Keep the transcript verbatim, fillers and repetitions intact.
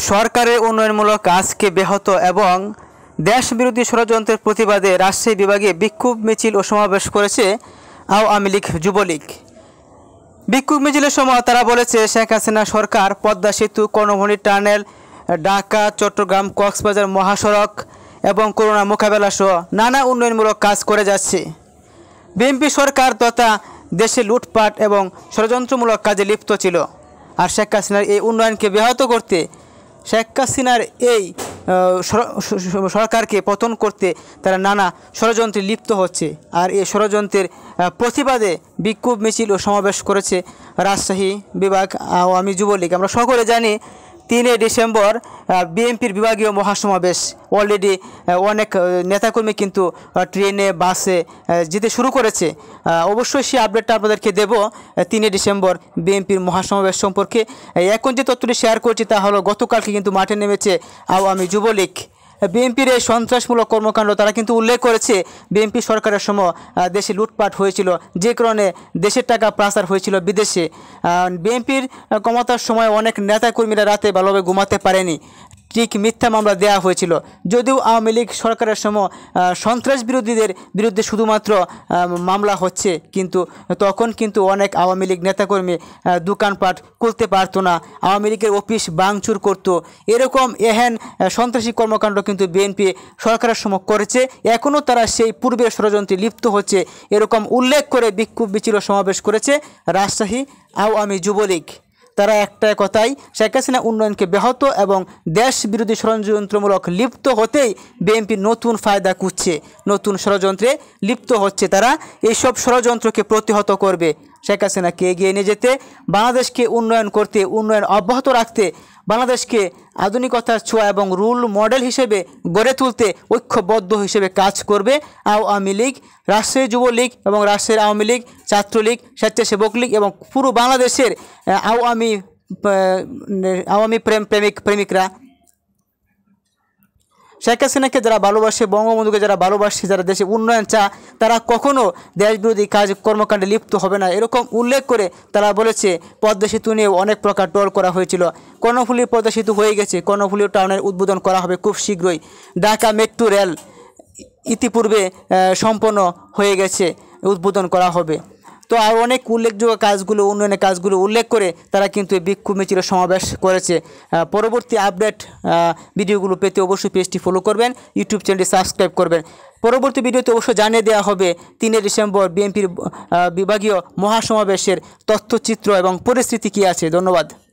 সরকারের উন্নয়নমূলক কাজকে ব্যাহত এবং দেশবিরোধী ষড়যন্ত্রের প্রতিবাদে রাজশাহী বিভাগে বিক্ষোভ মিছিল ও সমাবেশ করেছে আওয়ামী লীগ যুবলীগ। বিক্ষোভ মিছিলের সময় তারা বলেছে, শেখ হাসিনা সরকার পদ্মা সেতু, কর্ণফুলী টানেল, ঢাকা চট্টগ্রাম কক্সবাজার মহাসড়ক এবং করোনা মোকাবেলা সহ নানা উন্নয়নমূলক কাজ করে যাচ্ছে। বিএনপি সরকার তথা দেশে লুটপাট এবং ষড়যন্ত্রমূলক কাজে লিপ্ত ছিল। আর শেখ হাসিনার এই উন্নয়নকে ব্যাহত করতে, শেখ হাসিনার এই সরকারকে পতন করতে তারা নানা ষড়যন্ত্রে লিপ্ত হচ্ছে। আর এই ষড়যন্ত্রের প্রতিবাদে বিক্ষোভ মিছিল ও সমাবেশ করেছে রাজশাহী বিভাগ আওয়ামী যুবলীগ। আমরা সকলে জানি তিনে ডিসেম্বর বিএনপির বিভাগীয় মহাসমাবেশ। অলরেডি অনেক নেতাকর্মী কিন্তু ট্রেনে বাসে যেতে শুরু করেছে। অবশ্যই সেই আপডেটটা আপনাদেরকে দেব তিনে ডিসেম্বর বিএনপির মহাসমাবেশ সম্পর্কে। এখন যে তথ্যটি শেয়ার করছি তা হলো, গতকালকে কিন্তু মাঠে নেমেছে আওয়ামী যুবলীগ। বিএনপির এই সন্ত্রাসমূলক কর্মকাণ্ড তারা কিন্তু উল্লেখ করেছে, বিএনপি সরকারের সময় দেশে লুটপাট হয়েছিল, যে কারণে দেশের টাকা পাচার হয়েছিল বিদেশে। বিএনপির ক্ষমতার সময় অনেক নেতাকর্মীরা রাতে ভালোভাবে ঘুমাতে পারেনি, ঠিক মিথ্যা মামলা দেওয়া হয়েছিল। যদিও আওয়ামী লীগ সরকারের সময় সন্ত্রাস বিরোধীদের বিরুদ্ধে শুধুমাত্র মামলা হচ্ছে, কিন্তু তখন কিন্তু অনেক আওয়ামী লীগ নেতাকর্মী দোকানপাট খুলতে পারতো না, আওয়ামী লীগের অফিস ভাঙচুর করতো। এরকম এহেন সন্ত্রাসী কর্মকাণ্ড কিন্তু বিএনপি সরকারের সময় করেছে। এখনও তারা সেই পূর্বের ষড়যন্ত্রে লিপ্ত হচ্ছে, এরকম উল্লেখ করে বিক্ষোভ মিছিল সমাবেশ করেছে রাজশাহী আওয়ামী যুবলীগ। তারা একটা কথাই, শেখ হাসিনা উন্নয়নকে ব্যাহত এবং দেশ বিরোধী ষড়যন্ত্রমূলক লিপ্ত হতেই বিএনপি নতুন ফায়দা খুঁজছে, নতুন ষড়যন্ত্রে লিপ্ত হচ্ছে। তারা এইসব ষড়যন্ত্রকে প্রতিহত করবে, শেখ হাসিনাকে এগিয়ে নিয়ে যেতে, বাংলাদেশকে উন্নয়ন করতে, উন্নয়ন অব্যাহত রাখতে, বাংলাদেশকে আধুনিকতার ছোঁয়া এবং রুল মডেল হিসেবে গড়ে তুলতে ঐক্যবদ্ধ হিসেবে কাজ করবে আওয়ামী লীগ, রাজশাহী যুবলীগ এবং রাজশাহীর আওয়ামী লীগ, ছাত্রলীগ, স্বেচ্ছাসেবক লীগ এবং পুরো বাংলাদেশের আওয়ামী আওয়ামী প্রেম প্রেমিক প্রেমিকরা। শেখ হাসিনাকে যারা ভালোবাসে, বঙ্গবন্ধুকে যারা ভালোবাসে, যারা দেশে উন্নয়ন চায়, তারা কখনও দেশবিরোধী কাজ কর্মকাণ্ডে লিপ্ত হবে না, এরকম উল্লেখ করে তারা বলেছে। পদ্মা সেতু নিয়ে অনেক প্রকার টল করা হয়েছিল, কর্ণফুলী পদ্মা সেতু হয়ে গেছে, কর্ণফুলী টাউনের উদ্বোধন করা হবে খুব শীঘ্রই। ঢাকা মেট্রো রেল ইতিপূর্বে সম্পন্ন হয়ে গেছে, উদ্বোধন করা হবে। তো আর অনেক উল্লেখযোগ্য কাজগুলো, উন্নয়নের কাজগুলো উল্লেখ করে তারা কিন্তু এই বিক্ষোভ মিছিল সমাবেশ করেছে। পরবর্তী আপডেট ভিডিওগুলো পেতে অবশ্যই পেজটি ফলো করবেন, ইউটিউব চ্যানেলটি সাবস্ক্রাইব করবেন। পরবর্তী ভিডিওতে অবশ্যই জানিয়ে দেওয়া হবে তিনে ডিসেম্বর বিএনপির বিভাগীয় মহাসমাবেশের তথ্যচিত্র এবং পরিস্থিতি কী আছে। ধন্যবাদ।